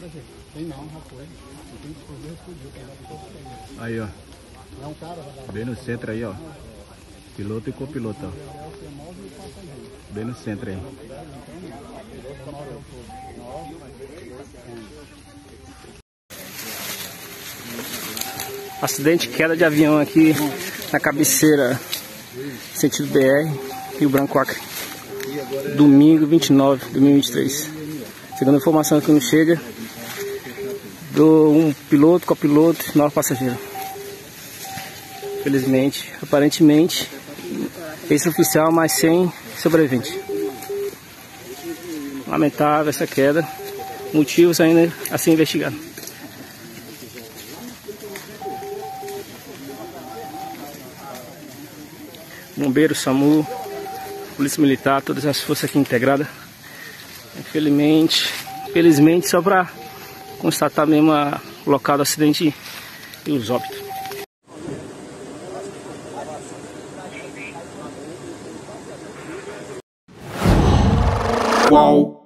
Aí, ó. Bem no centro aí, ó. Piloto e copiloto, ó. Bem no centro aí. Acidente, queda de avião aqui na cabeceira, sentido BR, Rio Branco, Acre. Domingo 29 de 2023. Segundo a informação que nos chega, do um piloto, copiloto e 9 passageiros. Felizmente, aparentemente, extraoficial, mas sem sobrevivente. Lamentável essa queda. Motivos ainda a ser investigado. Bombeiro, SAMU, Polícia Militar, todas as forças aqui integradas. Felizmente, só para constatar mesmo o local do acidente e os óbitos. Qual?